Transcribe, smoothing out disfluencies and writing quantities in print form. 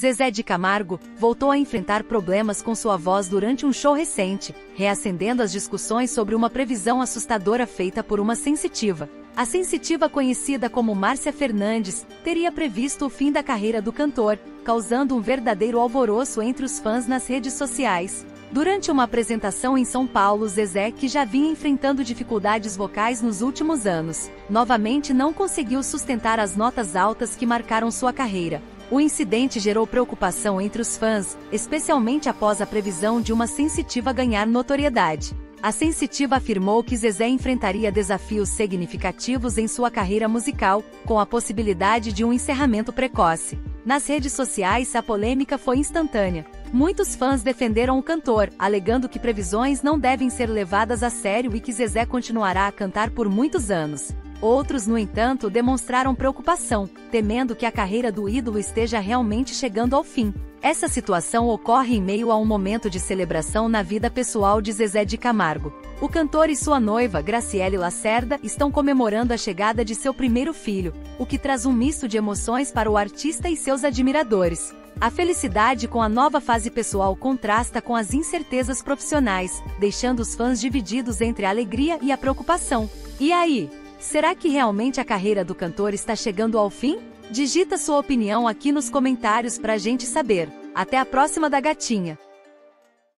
Zezé de Camargo voltou a enfrentar problemas com sua voz durante um show recente, reacendendo as discussões sobre uma previsão assustadora feita por uma sensitiva. A sensitiva, conhecida como Márcia Fernandes, teria previsto o fim da carreira do cantor, causando um verdadeiro alvoroço entre os fãs nas redes sociais. Durante uma apresentação em São Paulo, Zezé, que já vinha enfrentando dificuldades vocais nos últimos anos, novamente não conseguiu sustentar as notas altas que marcaram sua carreira. O incidente gerou preocupação entre os fãs, especialmente após a previsão de uma sensitiva ganhar notoriedade. A sensitiva afirmou que Zezé enfrentaria desafios significativos em sua carreira musical, com a possibilidade de um encerramento precoce. Nas redes sociais, a polêmica foi instantânea. Muitos fãs defenderam o cantor, alegando que previsões não devem ser levadas a sério e que Zezé continuará a cantar por muitos anos. Outros, no entanto, demonstraram preocupação, temendo que a carreira do ídolo esteja realmente chegando ao fim. Essa situação ocorre em meio a um momento de celebração na vida pessoal de Zezé de Camargo. O cantor e sua noiva, Graciele Lacerda, estão comemorando a chegada de seu primeiro filho, o que traz um misto de emoções para o artista e seus admiradores. A felicidade com a nova fase pessoal contrasta com as incertezas profissionais, deixando os fãs divididos entre a alegria e a preocupação. E aí? Será que realmente a carreira do cantor está chegando ao fim? Digita sua opinião aqui nos comentários pra gente saber. Até a próxima da Gatinha!